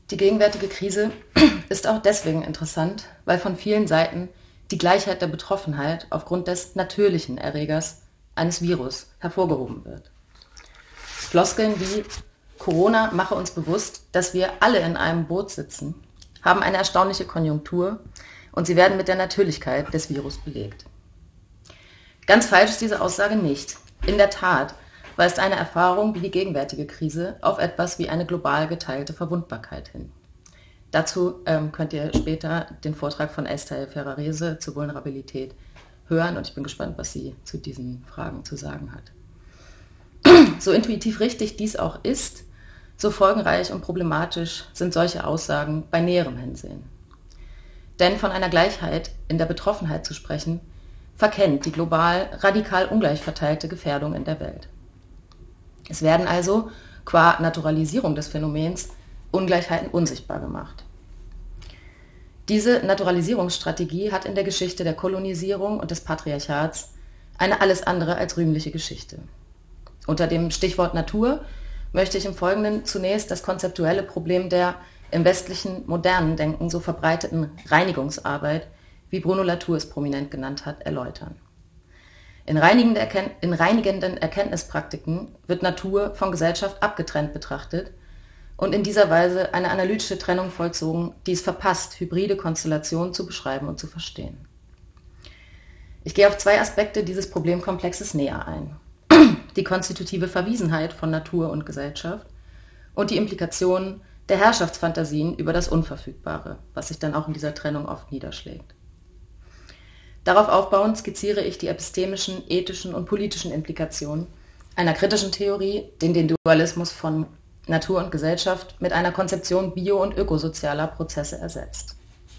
Die gegenwärtige Krise ist auch deswegen interessant, weil von vielen Seiten die Gleichheit der Betroffenheit aufgrund des natürlichen Erregers eines Virus hervorgehoben wird. Floskeln wie Corona mache uns bewusst, dass wir alle in einem Boot sitzen, haben eine erstaunliche Konjunktur und sie werden mit der Natürlichkeit des Virus belegt. Ganz falsch ist diese Aussage nicht. In der Tat weist eine Erfahrung wie die gegenwärtige Krise auf etwas wie eine global geteilte Verwundbarkeit hin. Dazu könnt ihr später den Vortrag von Esther Ferrarese zur Vulnerabilität hören und ich bin gespannt, was sie zu diesen Fragen zu sagen hat. So intuitiv richtig dies auch ist, so folgenreich und problematisch sind solche Aussagen bei näherem Hinsehen. Denn von einer Gleichheit in der Betroffenheit zu sprechen, verkennt die global radikal ungleich verteilte Gefährdung in der Welt. Es werden also, qua Naturalisierung des Phänomens, Ungleichheiten unsichtbar gemacht. Diese Naturalisierungsstrategie hat in der Geschichte der Kolonisierung und des Patriarchats eine alles andere als rühmliche Geschichte. Unter dem Stichwort Natur möchte ich im Folgenden zunächst das konzeptuelle Problem der im westlichen modernen Denken so verbreiteten Reinigungsarbeit, wie Bruno Latour es prominent genannt hat, erläutern. In reinigenden Erkenntnispraktiken wird Natur von Gesellschaft abgetrennt betrachtet und in dieser Weise eine analytische Trennung vollzogen, die es verpasst, hybride Konstellationen zu beschreiben und zu verstehen. Ich gehe auf zwei Aspekte dieses Problemkomplexes näher ein. Die konstitutive Verwiesenheit von Natur und Gesellschaft und die Implikationen der Herrschaftsfantasien über das Unverfügbare, was sich dann auch in dieser Trennung oft niederschlägt. Darauf aufbauend skizziere ich die epistemischen, ethischen und politischen Implikationen einer kritischen Theorie, die den Dualismus von Natur und Gesellschaft mit einer Konzeption bio- und ökosozialer Prozesse ersetzt.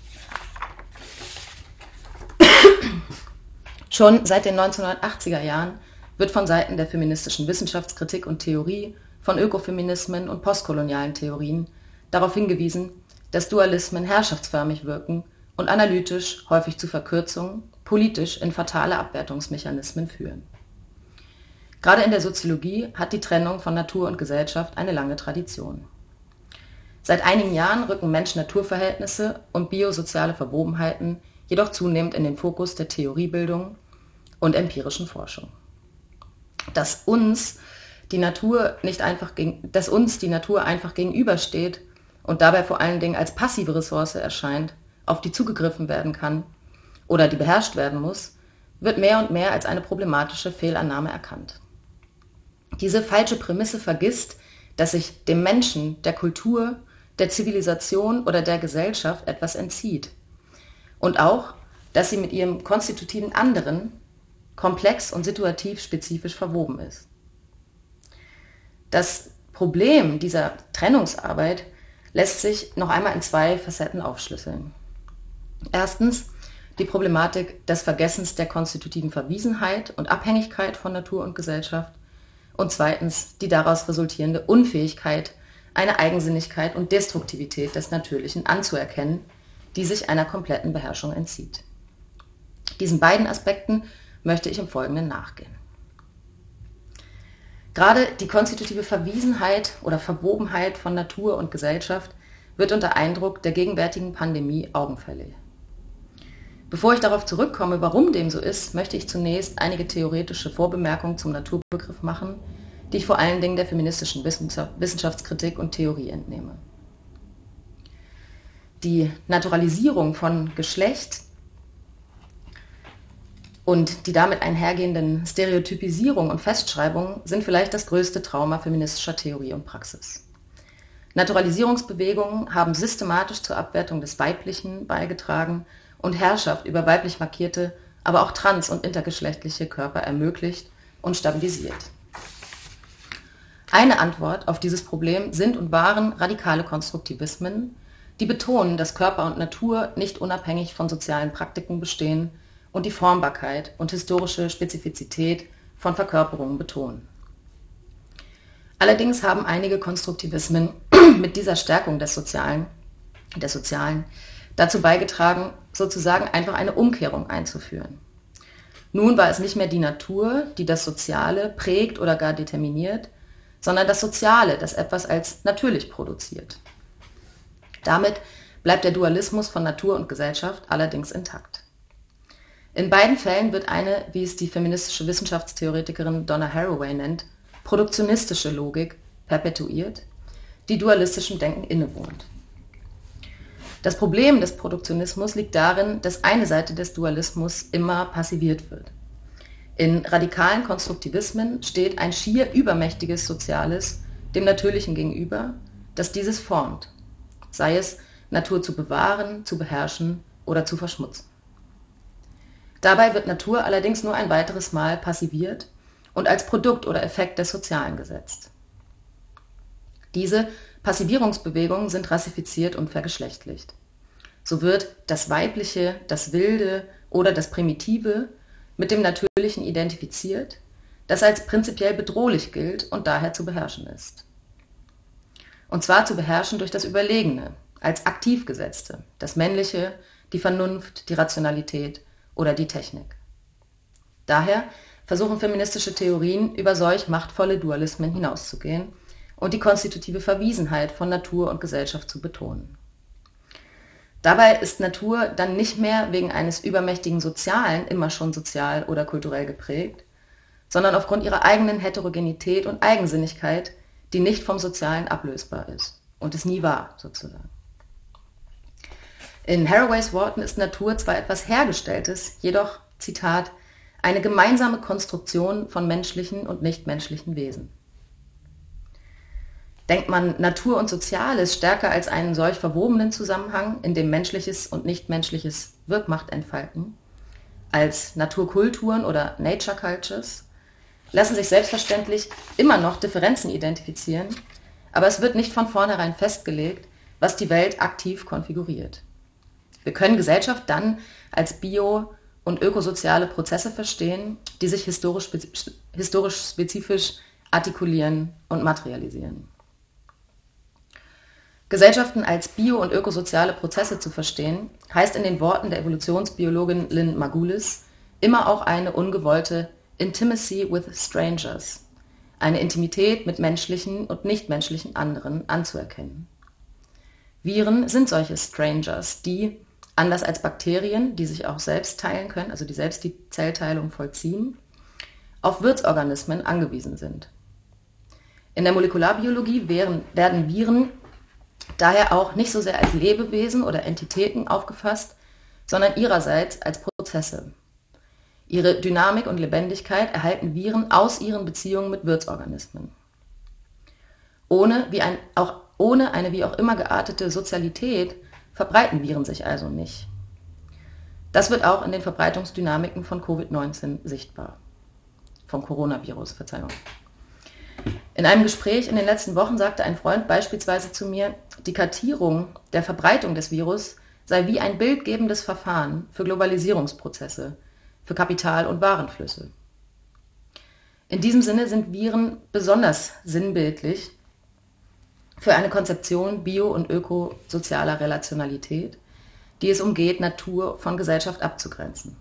Schon seit den 1980er Jahren wird von Seiten der feministischen Wissenschaftskritik und Theorie, von Ökofeminismen und postkolonialen Theorien darauf hingewiesen, dass Dualismen herrschaftsförmig wirken und analytisch häufig zu Verkürzungen, politisch in fatale Abwertungsmechanismen führen. Gerade in der Soziologie hat die Trennung von Natur und Gesellschaft eine lange Tradition. Seit einigen Jahren rücken Mensch-Natur-Verhältnisse und biosoziale Verwobenheiten jedoch zunehmend in den Fokus der Theoriebildung und empirischen Forschung. Dass uns die Natur einfach gegenübersteht und dabei vor allen Dingen als passive Ressource erscheint, auf die zugegriffen werden kann oder die beherrscht werden muss, wird mehr und mehr als eine problematische Fehlannahme erkannt. Diese falsche Prämisse vergisst, dass sich dem Menschen, der Kultur, der Zivilisation oder der Gesellschaft etwas entzieht und auch, dass sie mit ihrem konstitutiven Anderen komplex und situativ spezifisch verwoben ist. Das Problem dieser Trennungsarbeit lässt sich noch einmal in zwei Facetten aufschlüsseln. Erstens die Problematik des Vergessens der konstitutiven Verwiesenheit und Abhängigkeit von Natur und Gesellschaft und zweitens die daraus resultierende Unfähigkeit, eine Eigensinnigkeit und Destruktivität des Natürlichen anzuerkennen, die sich einer kompletten Beherrschung entzieht. Diesen beiden Aspekten möchte ich im Folgenden nachgehen. Gerade die konstitutive Verwiesenheit oder Verwobenheit von Natur und Gesellschaft wird unter Eindruck der gegenwärtigen Pandemie augenfällig. Bevor ich darauf zurückkomme, warum dem so ist, möchte ich zunächst einige theoretische Vorbemerkungen zum Naturbegriff machen, die ich vor allen Dingen der feministischen Wissenschaftskritik und Theorie entnehme. Die Naturalisierung von Geschlecht und die damit einhergehenden Stereotypisierung und Festschreibung sind vielleicht das größte Trauma feministischer Theorie und Praxis. Naturalisierungsbewegungen haben systematisch zur Abwertung des Weiblichen beigetragen und Herrschaft über weiblich markierte, aber auch trans- und intergeschlechtliche Körper ermöglicht und stabilisiert. Eine Antwort auf dieses Problem sind und waren radikale Konstruktivismen, die betonen, dass Körper und Natur nicht unabhängig von sozialen Praktiken bestehen und die Formbarkeit und historische Spezifizität von Verkörperungen betonen. Allerdings haben einige Konstruktivismen mit dieser Stärkung des Sozialen dazu beigetragen, sozusagen einfach eine Umkehrung einzuführen. Nun war es nicht mehr die Natur, die das Soziale prägt oder gar determiniert, sondern das Soziale, das etwas als natürlich produziert. Damit bleibt der Dualismus von Natur und Gesellschaft allerdings intakt. In beiden Fällen wird eine, wie es die feministische Wissenschaftstheoretikerin Donna Haraway nennt, produktionistische Logik perpetuiert, die dualistischem Denken innewohnt. Das Problem des Produktionismus liegt darin, dass eine Seite des Dualismus immer passiviert wird. In radikalen Konstruktivismen steht ein schier übermächtiges Soziales dem Natürlichen gegenüber, das dieses formt, sei es Natur zu bewahren, zu beherrschen oder zu verschmutzen. Dabei wird Natur allerdings nur ein weiteres Mal passiviert und als Produkt oder Effekt des Sozialen gesetzt. Diese Passivierungsbewegungen sind rassifiziert und vergeschlechtlicht. So wird das Weibliche, das Wilde oder das Primitive mit dem Natürlichen identifiziert, das als prinzipiell bedrohlich gilt und daher zu beherrschen ist. Und zwar zu beherrschen durch das Überlegene, als aktiv Gesetzte, das Männliche, die Vernunft, die Rationalität oder die Technik. Daher versuchen feministische Theorien, über solch machtvolle Dualismen hinauszugehen und die konstitutive Verwiesenheit von Natur und Gesellschaft zu betonen. Dabei ist Natur dann nicht mehr wegen eines übermächtigen Sozialen immer schon sozial oder kulturell geprägt, sondern aufgrund ihrer eigenen Heterogenität und Eigensinnigkeit, die nicht vom Sozialen ablösbar ist und es nie war, sozusagen. In Haraways Worten ist Natur zwar etwas Hergestelltes, jedoch, Zitat, eine gemeinsame Konstruktion von menschlichen und nichtmenschlichen Wesen. Denkt man Natur und Soziales stärker als einen solch verwobenen Zusammenhang, in dem Menschliches und Nichtmenschliches Wirkmacht entfalten, als Naturkulturen oder Nature Cultures, lassen sich selbstverständlich immer noch Differenzen identifizieren, aber es wird nicht von vornherein festgelegt, was die Welt aktiv konfiguriert. Wir können Gesellschaft dann als bio- und ökosoziale Prozesse verstehen, die sich historisch spezifisch artikulieren und materialisieren. Gesellschaften als bio- und ökosoziale Prozesse zu verstehen, heißt in den Worten der Evolutionsbiologin Lynn Margulis immer auch eine ungewollte Intimacy with Strangers, eine Intimität mit menschlichen und nichtmenschlichen anderen anzuerkennen. Viren sind solche Strangers, die, anders als Bakterien, die sich auch selbst teilen können, also die selbst die Zellteilung vollziehen, auf Wirtsorganismen angewiesen sind. In der Molekularbiologie werden Viren daher auch nicht so sehr als Lebewesen oder Entitäten aufgefasst, sondern ihrerseits als Prozesse. Ihre Dynamik und Lebendigkeit erhalten Viren aus ihren Beziehungen mit Wirtsorganismen. Ohne eine wie auch immer geartete Sozialität verbreiten Viren sich also nicht. Das wird auch in den Verbreitungsdynamiken von Covid-19 sichtbar. Vom Coronavirus, Verzeihung. In einem Gespräch in den letzten Wochen sagte ein Freund beispielsweise zu mir, die Kartierung der Verbreitung des Virus sei wie ein bildgebendes Verfahren für Globalisierungsprozesse, für Kapital- und Warenflüsse. In diesem Sinne sind Viren besonders sinnbildlich für eine Konzeption bio- und ökosozialer Relationalität, die es umgeht, Natur von Gesellschaft abzugrenzen.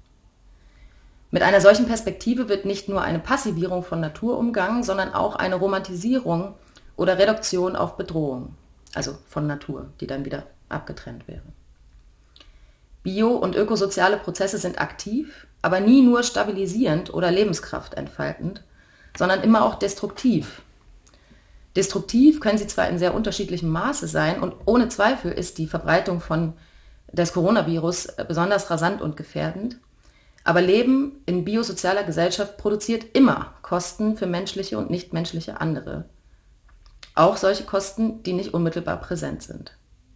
Mit einer solchen Perspektive wird nicht nur eine Passivierung von Natur umgangen, sondern auch eine Romantisierung oder Reduktion auf Bedrohung, also von Natur, die dann wieder abgetrennt wäre. Bio- und ökosoziale Prozesse sind aktiv, aber nie nur stabilisierend oder Lebenskraft entfaltend, sondern immer auch destruktiv. Destruktiv können sie zwar in sehr unterschiedlichem Maße sein und ohne Zweifel ist die Verbreitung des Coronavirus besonders rasant und gefährdend, aber Leben in biosozialer Gesellschaft produziert immer Kosten für menschliche und nichtmenschliche andere. Auch solche Kosten, die nicht unmittelbar präsent sind.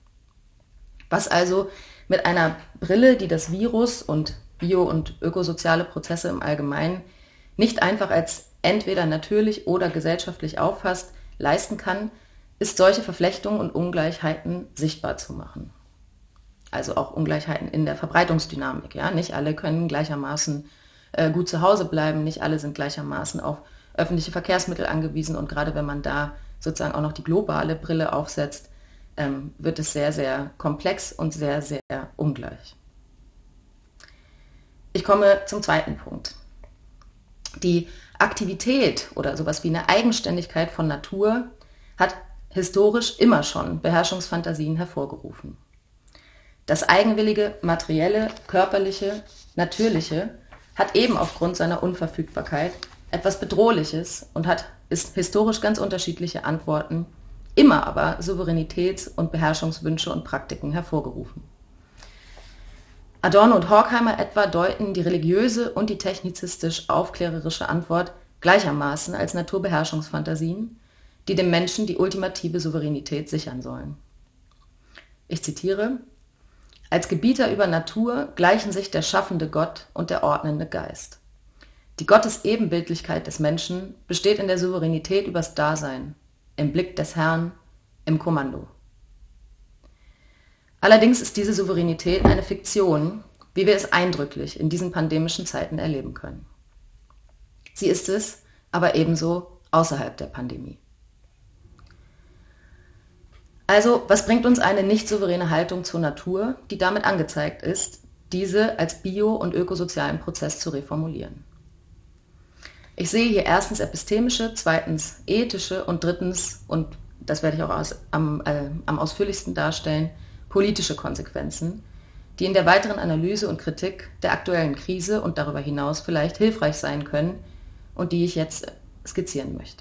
Was also mit einer Brille, die das Virus und bio- und ökosoziale Prozesse im Allgemeinen nicht einfach als entweder natürlich oder gesellschaftlich auffasst, leisten kann, ist solche Verflechtungen und Ungleichheiten sichtbar zu machen. Also auch Ungleichheiten in der Verbreitungsdynamik. Ja? Nicht alle können gleichermaßen gut zu Hause bleiben, nicht alle sind gleichermaßen auf öffentliche Verkehrsmittel angewiesen und gerade wenn man da sozusagen auch noch die globale Brille aufsetzt, wird es sehr, sehr komplex und sehr, sehr ungleich. Ich komme zum zweiten Punkt. Die Aktivität oder sowas wie eine Eigenständigkeit von Natur hat historisch immer schon Beherrschungsfantasien hervorgerufen. Das eigenwillige, materielle, körperliche, natürliche hat eben aufgrund seiner Unverfügbarkeit etwas Bedrohliches und ist historisch ganz unterschiedliche Antworten, immer aber Souveränitäts- und Beherrschungswünsche und Praktiken hervorgerufen. Adorno und Horkheimer etwa deuten die religiöse und die technizistisch-aufklärerische Antwort gleichermaßen als Naturbeherrschungsfantasien, die dem Menschen die ultimative Souveränität sichern sollen. Ich zitiere: Als Gebieter über Natur gleichen sich der schaffende Gott und der ordnende Geist. Die Gottesebenbildlichkeit des Menschen besteht in der Souveränität übers Dasein, im Blick des Herrn, im Kommando. Allerdings ist diese Souveränität eine Fiktion, wie wir es eindrücklich in diesen pandemischen Zeiten erleben können. Sie ist es aber ebenso außerhalb der Pandemie. Also, was bringt uns eine nicht souveräne Haltung zur Natur, die damit angezeigt ist, diese als bio- und ökosozialen Prozess zu reformulieren? Ich sehe hier erstens epistemische, zweitens ethische und drittens, und das werde ich auch am ausführlichsten darstellen, politische Konsequenzen, die in der weiteren Analyse und Kritik der aktuellen Krise und darüber hinaus vielleicht hilfreich sein können und die ich jetzt skizzieren möchte.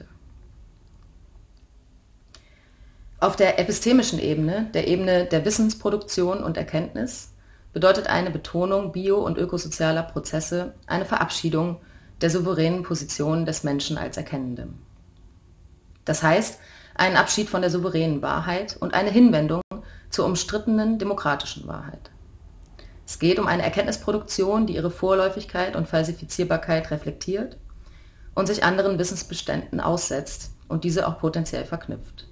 Auf der epistemischen Ebene, der Ebene der Wissensproduktion und Erkenntnis, bedeutet eine Betonung bio- und ökosozialer Prozesse eine Verabschiedung der souveränen Position des Menschen als Erkennendem. Das heißt, einen Abschied von der souveränen Wahrheit und eine Hinwendung zur umstrittenen demokratischen Wahrheit. Es geht um eine Erkenntnisproduktion, die ihre Vorläufigkeit und Falsifizierbarkeit reflektiert und sich anderen Wissensbeständen aussetzt und diese auch potenziell verknüpft.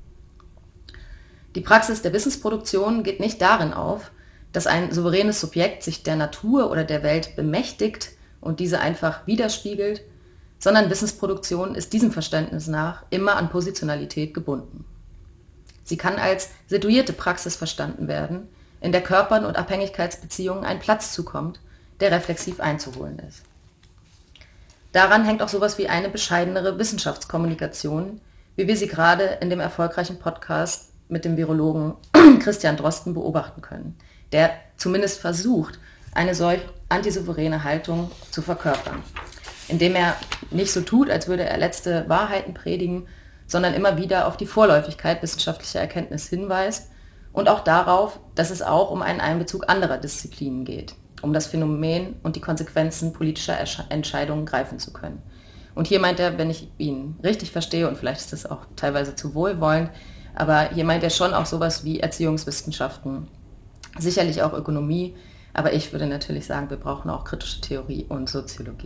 Die Praxis der Wissensproduktion geht nicht darin auf, dass ein souveränes Subjekt sich der Natur oder der Welt bemächtigt und diese einfach widerspiegelt, sondern Wissensproduktion ist diesem Verständnis nach immer an Positionalität gebunden. Sie kann als situierte Praxis verstanden werden, in der Körpern und Abhängigkeitsbeziehungen ein Platz zukommt, der reflexiv einzuholen ist. Daran hängt auch sowas wie eine bescheidenere Wissenschaftskommunikation, wie wir sie gerade in dem erfolgreichen Podcast mit dem Virologen Christian Drosten beobachten können, der zumindest versucht, eine solch antisouveräne Haltung zu verkörpern, indem er nicht so tut, als würde er letzte Wahrheiten predigen, sondern immer wieder auf die Vorläufigkeit wissenschaftlicher Erkenntnis hinweist und auch darauf, dass es auch um einen Einbezug anderer Disziplinen geht, um das Phänomen und die Konsequenzen politischer Entscheidungen greifen zu können. Und hier meint er, wenn ich ihn richtig verstehe, und vielleicht ist das auch teilweise zu wohlwollend, aber hier meint er schon auch sowas wie Erziehungswissenschaften, sicherlich auch Ökonomie, aber ich würde natürlich sagen, wir brauchen auch kritische Theorie und Soziologie.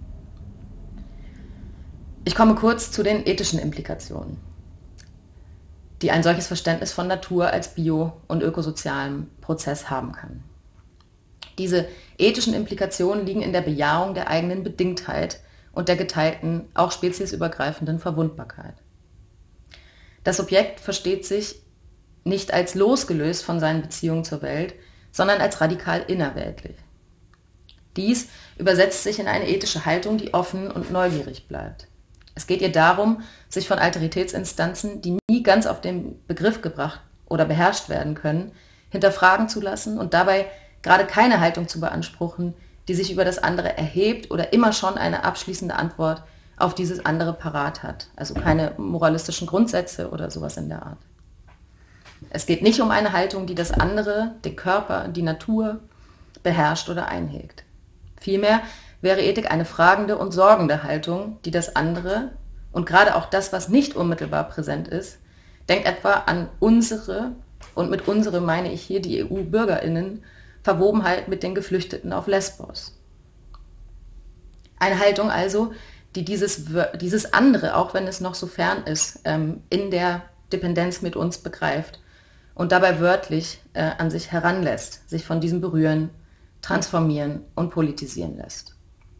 Ich komme kurz zu den ethischen Implikationen, die ein solches Verständnis von Natur als bio- und ökosozialem Prozess haben kann. Diese ethischen Implikationen liegen in der Bejahung der eigenen Bedingtheit und der geteilten, auch speziesübergreifenden Verwundbarkeit. Das Subjekt versteht sich nicht als losgelöst von seinen Beziehungen zur Welt, sondern als radikal innerweltlich. Dies übersetzt sich in eine ethische Haltung, die offen und neugierig bleibt. Es geht ihr darum, sich von Autoritätsinstanzen, die nie ganz auf den Begriff gebracht oder beherrscht werden können, hinterfragen zu lassen und dabei gerade keine Haltung zu beanspruchen, die sich über das andere erhebt oder immer schon eine abschließende Antwort auf dieses andere parat hat. Also keine moralistischen Grundsätze oder sowas in der Art. Es geht nicht um eine Haltung, die das andere, den Körper, die Natur beherrscht oder einhegt. Vielmehr wäre Ethik eine fragende und sorgende Haltung, die das andere und gerade auch das, was nicht unmittelbar präsent ist, denkt etwa an unsere, und mit unsere meine ich hier die EU-BürgerInnen, Verwobenheit mit den Geflüchteten auf Lesbos. Eine Haltung also, die dieses andere, auch wenn es noch so fern ist, in der Dependenz mit uns begreift und dabei wörtlich an sich heranlässt, sich von diesem berühren, transformieren und politisieren lässt.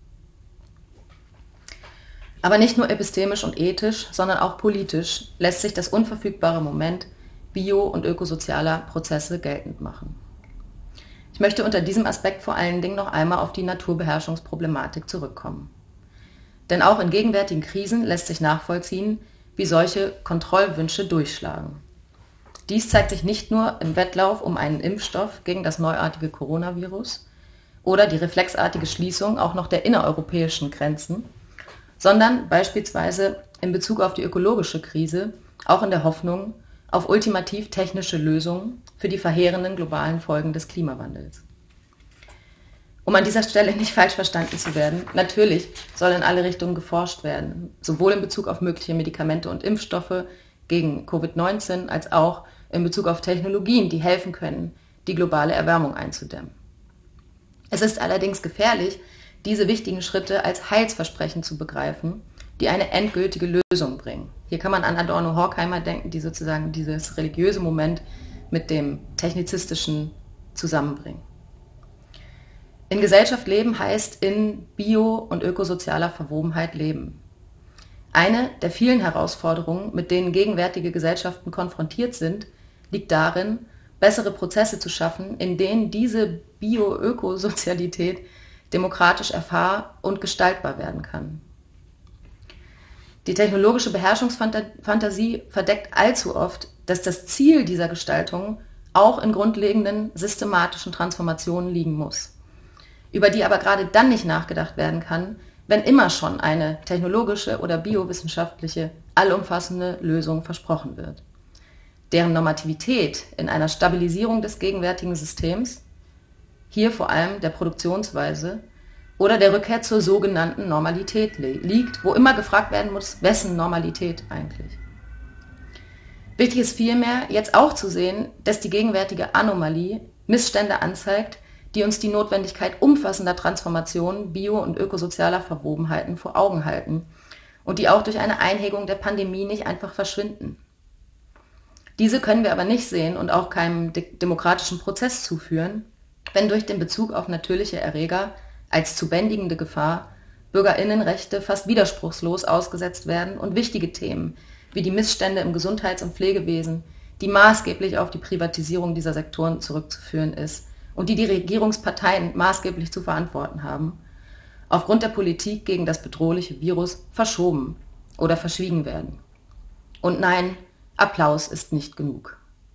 Aber nicht nur epistemisch und ethisch, sondern auch politisch lässt sich das unverfügbare Moment bio- und ökosozialer Prozesse geltend machen. Ich möchte unter diesem Aspekt vor allen Dingen noch einmal auf die Naturbeherrschungsproblematik zurückkommen. Denn auch in gegenwärtigen Krisen lässt sich nachvollziehen, wie solche Kontrollwünsche durchschlagen. Dies zeigt sich nicht nur im Wettlauf um einen Impfstoff gegen das neuartige Coronavirus oder die reflexartige Schließung auch noch der innereuropäischen Grenzen, sondern beispielsweise in Bezug auf die ökologische Krise auch in der Hoffnung auf ultimativ technische Lösungen für die verheerenden globalen Folgen des Klimawandels. Um an dieser Stelle nicht falsch verstanden zu werden, natürlich soll in alle Richtungen geforscht werden, sowohl in Bezug auf mögliche Medikamente und Impfstoffe gegen Covid-19 als auch in Bezug auf Technologien, die helfen können, die globale Erwärmung einzudämmen. Es ist allerdings gefährlich, diese wichtigen Schritte als Heilsversprechen zu begreifen, die eine endgültige Lösung bringen. Hier kann man an Adorno-Horkheimer denken, die sozusagen dieses religiöse Moment mit dem technizistischen zusammenbringen. In Gesellschaft leben heißt in bio- und ökosozialer Verwobenheit leben. Eine der vielen Herausforderungen, mit denen gegenwärtige Gesellschaften konfrontiert sind, liegt darin, bessere Prozesse zu schaffen, in denen diese Bio-Ökosozialität demokratisch erfahrbar und gestaltbar werden kann. Die technologische Beherrschungsfantasie verdeckt allzu oft, dass das Ziel dieser Gestaltung auch in grundlegenden systematischen Transformationen liegen muss, über die aber gerade dann nicht nachgedacht werden kann, wenn immer schon eine technologische oder biowissenschaftliche, allumfassende Lösung versprochen wird, deren Normativität in einer Stabilisierung des gegenwärtigen Systems, hier vor allem der Produktionsweise, oder der Rückkehr zur sogenannten Normalität liegt, wo immer gefragt werden muss, wessen Normalität eigentlich. Wichtig ist vielmehr, jetzt auch zu sehen, dass die gegenwärtige Anomalie Missstände anzeigt, die uns die Notwendigkeit umfassender Transformationen bio- und ökosozialer Verwobenheiten vor Augen halten und die auch durch eine Einhegung der Pandemie nicht einfach verschwinden. Diese können wir aber nicht sehen und auch keinem demokratischen Prozess zuführen, wenn durch den Bezug auf natürliche Erreger als zu bändigende Gefahr BürgerInnenrechte fast widerspruchslos ausgesetzt werden und wichtige Themen wie die Missstände im Gesundheits- und Pflegewesen, die maßgeblich auf die Privatisierung dieser Sektoren zurückzuführen ist und die Regierungsparteien maßgeblich zu verantworten haben, aufgrund der Politik gegen das bedrohliche Virus verschoben oder verschwiegen werden. Und nein, Applaus ist nicht genug.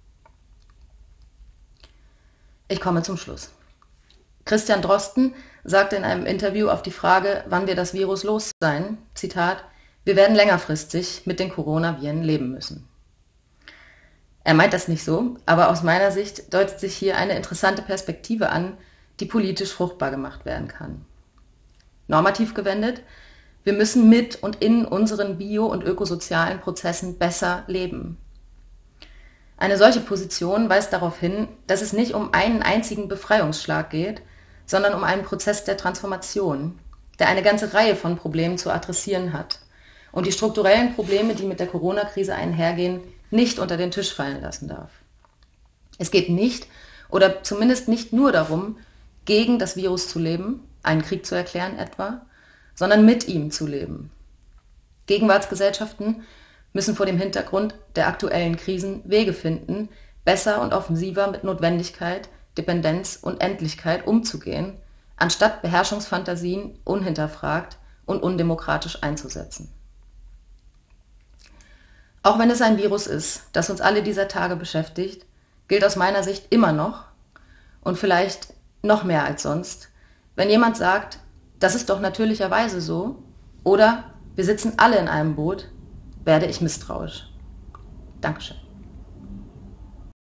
Ich komme zum Schluss. Christian Drosten sagte in einem Interview auf die Frage, wann wir das Virus los sein, Zitat, wir werden längerfristig mit den Coronaviren leben müssen. Er meint das nicht so, aber aus meiner Sicht deutet sich hier eine interessante Perspektive an, die politisch fruchtbar gemacht werden kann. Normativ gewendet, wir müssen mit und in unseren bio- und ökosozialen Prozessen besser leben. Eine solche Position weist darauf hin, dass es nicht um einen einzigen Befreiungsschlag geht, sondern um einen Prozess der Transformation, der eine ganze Reihe von Problemen zu adressieren hat und die strukturellen Probleme, die mit der Corona-Krise einhergehen, nicht unter den Tisch fallen lassen darf. Es geht nicht oder zumindest nicht nur darum, gegen das Virus zu leben, einen Krieg zu erklären etwa, sondern mit ihm zu leben. Gegenwartsgesellschaften müssen vor dem Hintergrund der aktuellen Krisen Wege finden, besser und offensiver mit Notwendigkeit, Dependenz und Endlichkeit umzugehen, anstatt Beherrschungsfantasien unhinterfragt und undemokratisch einzusetzen. Auch wenn es ein Virus ist, das uns alle dieser Tage beschäftigt, gilt aus meiner Sicht immer noch und vielleicht noch mehr als sonst, wenn jemand sagt, das ist doch natürlicherweise so oder wir sitzen alle in einem Boot, werde ich misstrauisch. Dankeschön.